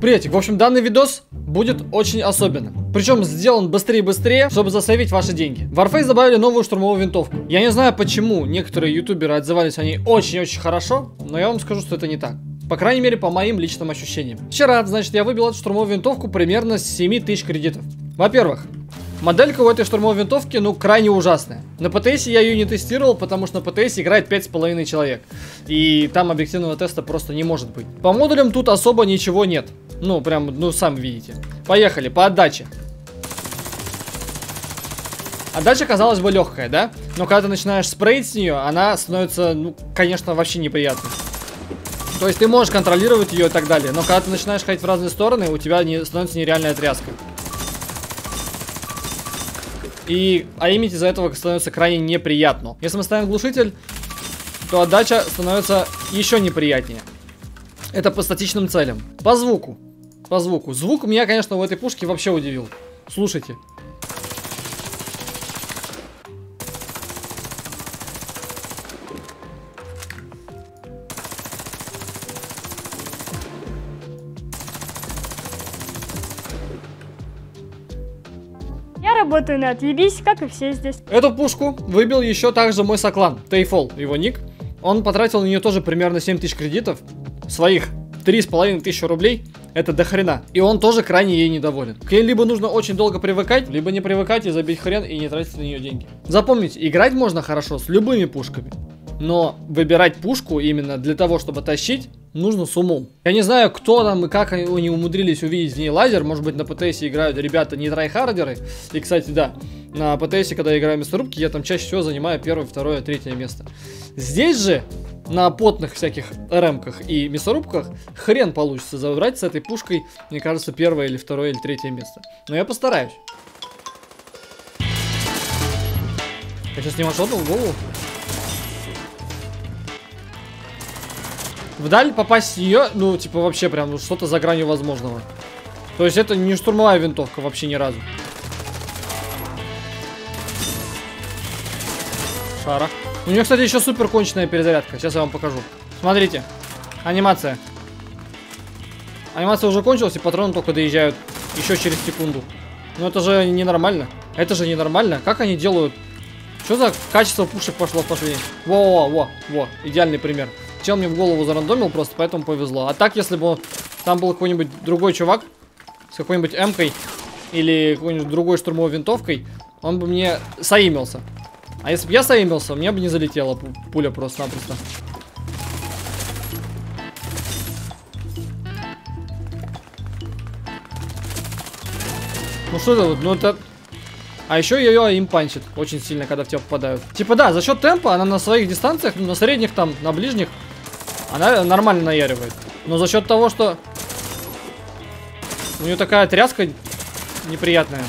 приятель, в общем, данный видос будет очень особенным. Причем сделан быстрее и быстрее, чтобы засейвить ваши деньги. В Warface добавили новую штурмовую винтовку. Я не знаю, почему некоторые ютуберы отзывались о ней очень-очень хорошо, но я вам скажу, что это не так. По крайней мере, по моим личным ощущениям. Вчера, значит, я выбил эту штурмовую винтовку примерно с 7000 кредитов. Во-первых, моделька у этой штурмовой винтовки, ну, крайне ужасная. На ПТС я ее не тестировал, потому что на ПТС играет 5,5 человек. И там объективного теста просто не может быть. По модулям тут особо ничего нет. Ну, прям, ну, сами видите. Поехали, по отдаче. Отдача, казалось бы, легкая, да? Но когда ты начинаешь спрейть с нее, она становится, ну, конечно, вообще неприятной. То есть ты можешь контролировать ее и так далее. Но когда ты начинаешь ходить в разные стороны, у тебя становится нереальная тряска. И аимить из-за этого становится крайне неприятно. Если мы ставим глушитель, то отдача становится еще неприятнее. Это по статичным целям. По звуку. По звуку. Звук меня, конечно, в этой пушке вообще удивил. Слушайте. Я работаю на отъебись, как и все здесь. Эту пушку выбил еще также мой соклан. Тейфол, его ник. Он потратил на нее тоже примерно 7000 кредитов. Своих 3500 рублей. Это до хрена. И он тоже крайне ей недоволен. К ней либо нужно очень долго привыкать, либо не привыкать и забить хрен и не тратить на нее деньги. Запомните, играть можно хорошо с любыми пушками. Но выбирать пушку именно для того, чтобы тащить, нужно с умом. Я не знаю, кто там и как они умудрились увидеть в ней лазер. Может быть, на ПТС играют ребята не трайхардеры. И, кстати, да, на ПТС, когда я играю мясорубки, я там чаще всего занимаю первое, второе, третье место. Здесь же, на потных всяких РМках и мясорубках, хрен получится забрать с этой пушкой, мне кажется, первое или второе или третье место. Но я постараюсь. Я сейчас не вошел в голову. Вдаль попасть ее, ну, типа, вообще прям ну, что-то за гранью возможного. То есть это не штурмовая винтовка вообще ни разу. Шара. У нее, кстати, еще супер конченная перезарядка. Сейчас я вам покажу. Смотрите. Анимация. Анимация уже кончилась, и патроны только доезжают еще через секунду. Ну это же ненормально. Это же ненормально. Как они делают? Что за качество пушек пошло в последний? Во-во-во. Идеальный пример. Чел мне в голову зарандомил просто, поэтому повезло. А так, если бы там был какой-нибудь другой чувак с какой-нибудь М-кой или какой-нибудь другой штурмовой винтовкой, он бы мне соимился. А если бы я соимился, мне бы не залетела пуля просто-напросто. Ну что это вот, ну это... А еще ее им панчит очень сильно, когда в тебя попадают. Типа да, за счет темпа она на своих дистанциях, на средних там, на ближних, она нормально наяривает. Но за счет того, что у нее такая тряска неприятная.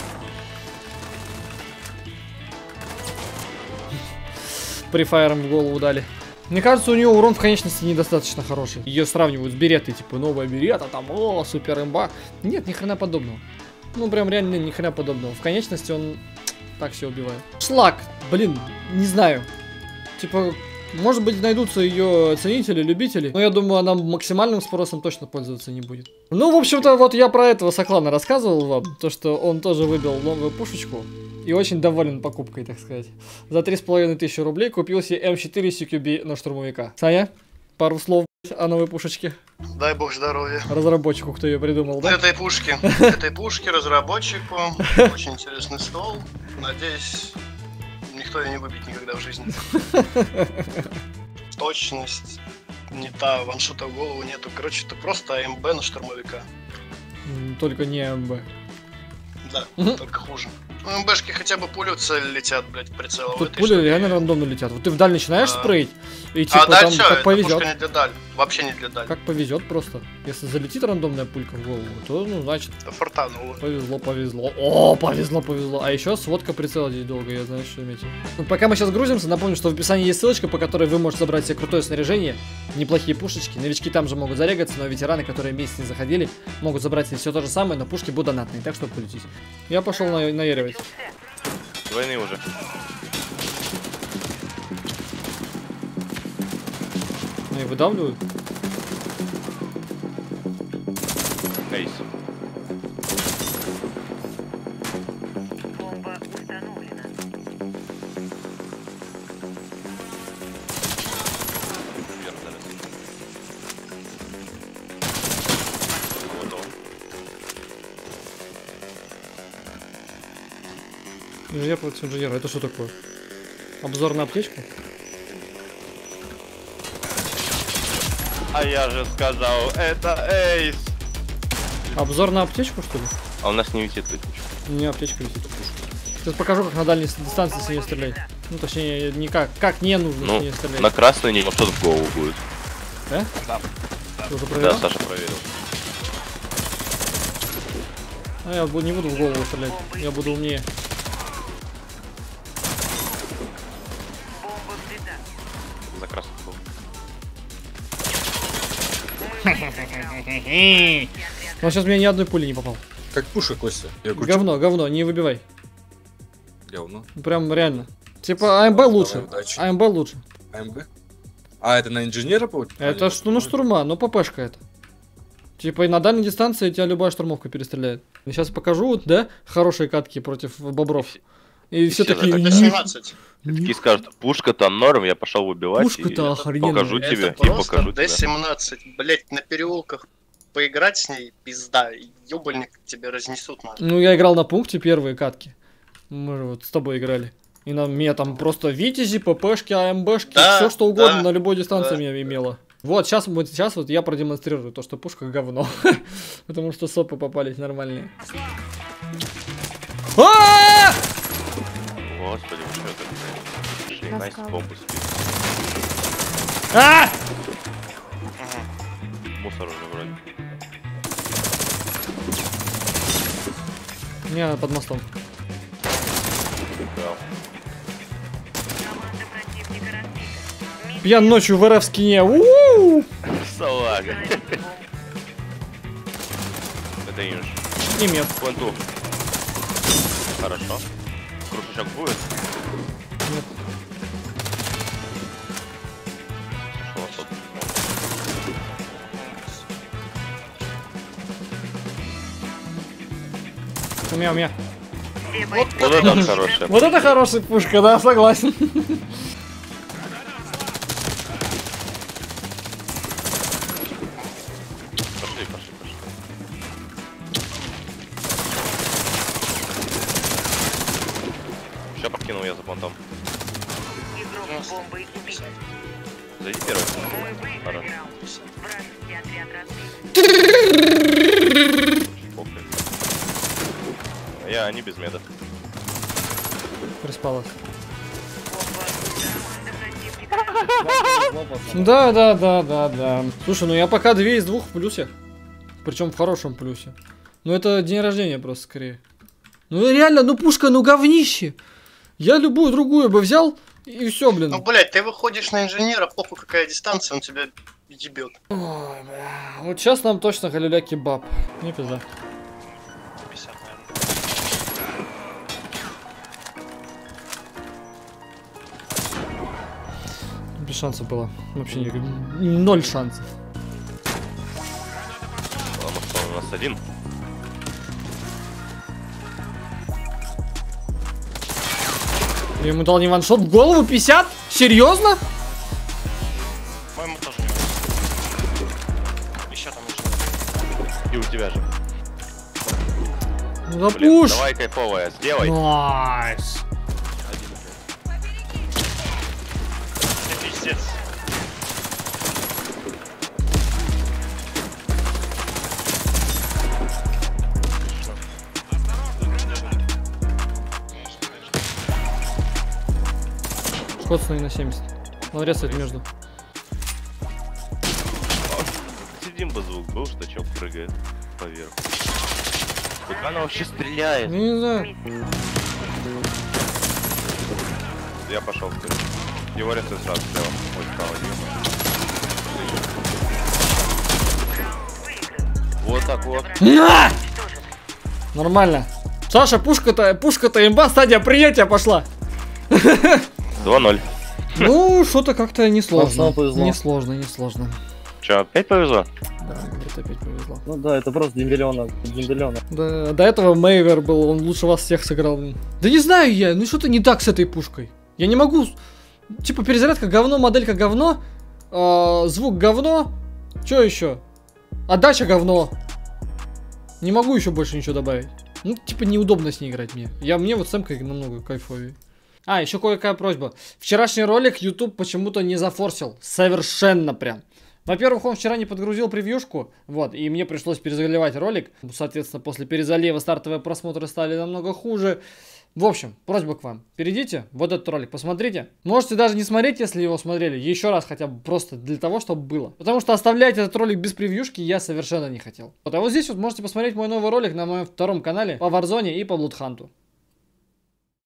Прифайром в голову дали. Мне кажется, у нее урон в конечности недостаточно хороший. Ее сравнивают с беретой, типа новая берета, там, о, супер имба. Нет, ни хрена подобного. Ну, прям реально ни хрена подобного. В конечности он так все убивает. Шлак, блин, не знаю. Типа, может быть, найдутся ее ценители, любители. Но я думаю, она максимальным спросом точно пользоваться не будет. Ну, в общем-то, вот я про этого соклана рассказывал вам. То, что он тоже выбил новую пушечку. И очень доволен покупкой, так сказать. За 3500 рублей купил себе М4 CQB на штурмовика. Саня, пару слов о новой пушечке. Дай бог здоровья. Разработчику, кто ее придумал, да? Этой пушки, разработчику. Очень интересный стол. Надеюсь, никто ее не выбьет никогда в жизни. Точность не та, ваншота в голову нету. Короче, это просто АМБ на штурмовика. Только не АМБ. Да, только хуже. Ну, МБшки хотя бы пулю цель летят, блядь, в прицел. Тут пули реально рандомно летят. Вот ты вдаль начинаешь спрейть, и типа даль там всё, как повезет. Пушка не для даль. Вообще не для даль. Как повезет просто. Если залетит рандомная пулька в голову, то ну значит. Это фортануло. Повезло. О, повезло. А еще сводка прицела здесь долго, я знаю, что иметь. Ну, пока мы сейчас грузимся, напомню, что в описании есть ссылочка, по которой вы можете забрать себе крутое снаряжение, неплохие пушечки. Новички там же могут зарегаться, но ветераны, которые месяц не заходили, могут забрать себе все то же самое, но пушки будут донатные, так что пользуйтесь. Я пошел наяривать. Войны уже. Ну и выдавливают. Эйс. Бомба установлена. Вверх залез. Вот он. Инженер против инженера. Это что такое? Обзор на аптечку? А я же сказал, это Эйс. Обзор на аптечку, что ли? А у нас не висит эта пушка. Не, аптечка висит. Сейчас покажу, как на дальней дистанции с ней стрелять. Ну, точнее, никак. Как не нужно с ней стрелять. На красную не, что-то в голову будет. Да? Да. Ты уже проверил? Да, Саша проверил. А я не буду в голову стрелять. Я буду умнее. Бомба взята. За красную был. Он сейчас меня ни одной пули не попал. Как пушка, Костя. Я кручу. Говно, говно, не выбивай. Говно. Прям реально. Типа АМБ лучше. удачи. АМБ лучше. АМБ? А, это на инженера получается? Это что, ну штурма, ну ППшка это. Типа и на дальней дистанции тебя любая штурмовка перестреляет. Сейчас покажу, да, хорошие катки против бобров. И все все такие... так. Это 17. Такие скажут, пушка-то норм, я пошел выбивать. Пушка-то и охрененная. покажу Это тебе, и просто покажу тебе. D17. Блять, на переулках поиграть с ней, пизда. Ёбальник тебе разнесут надо. Ну, я играл на пункте первые катки. Мы же вот с тобой играли. И на меня там просто витязи, ППшки, АМБшки, Да, все что угодно да, на любой дистанции да. меня имело. Вот сейчас вот я продемонстрирую то, что пушка говно. Потому что сопы попались нормальные. А! Господи, вы что это? Шли Настя бомбу спит. А! Мусор уже вроде. Не, под мостом. Да. Команда противника разбита. Пьян ночью в РФ скине. У-у-у! Салага. Это инж. И мед. Пленту. Хорошо. Кружочек будет? Нет. Пошел отсюда. У меня. Все бойцы Вот это хорошая. Вот это хорошая пушка, да, согласен. Пошли. Сейчас подкинул я за понтом. игрок бомбы убит. Зайди первый. Мы выиграли Хорошо. раунд. Вражеский отряд разбит. Похуй. Они без меда. Приспалась. Команда противника Да. Слушай, ну я пока 2 из 2 в плюсе. Причем в хорошем плюсе. Ну это день рождения просто скорее. Ну реально, ну пушка, ну говнище. Я любую другую бы взял и все, блин. Ну, блять, ты выходишь на инженера, похуй какая дистанция, он тебя ебет. Ой, бля. Вот сейчас нам точно галюля кебаб. Не пизда. 50, наверное. Без шансов было. Вообще 0 шансов. Потому что он у нас один. Я ему дал не ваншот в голову 50? Серьезно? По-моему, тоже не еще там еще. И у тебя же. Ну да Блин, пуш. давай кайфовая, сделай. Найс. Ты пиздец. Скотсный на 70. Он резает между. Сидим бы звук был, что чел прыгает поверху. Как она вообще стреляет? Ну не знаю. Я пошел вперед. Его резает сразу слева. Ой, справа, вот так вот. На! Нормально. Саша, пушка-то имба, стадия принятия пошла. 2-0. Ну, что-то как-то несложно. Пацану повезло. Несложно. Че, опять повезло? Да, говорит. это опять повезло. Ну да, это просто дембелёнок. Да, до этого Мейвер был, он лучше вас всех сыграл. Да не знаю я, ну что-то не так с этой пушкой. Я не могу... Типа перезарядка говно, моделька говно, звук говно. Что еще? Отдача говно. Не могу еще больше ничего добавить. Ну, типа, неудобно с ней играть мне. Мне вот с эмкой намного кайфовее. А, еще кое-какая просьба. Вчерашний ролик YouTube почему-то не зафорсил. Совершенно прям. Во-первых, он вчера не подгрузил превьюшку, вот, и мне пришлось перезаливать ролик. Соответственно, после перезалива стартовые просмотры стали намного хуже. В общем, просьба к вам. Перейдите, вот этот ролик посмотрите. Можете даже не смотреть, если его смотрели. Еще раз хотя бы просто для того, чтобы было. Потому что оставлять этот ролик без превьюшки я совершенно не хотел. Вот, а вот здесь вот можете посмотреть мой новый ролик на моем втором канале по Warzone и по Bloodhunt.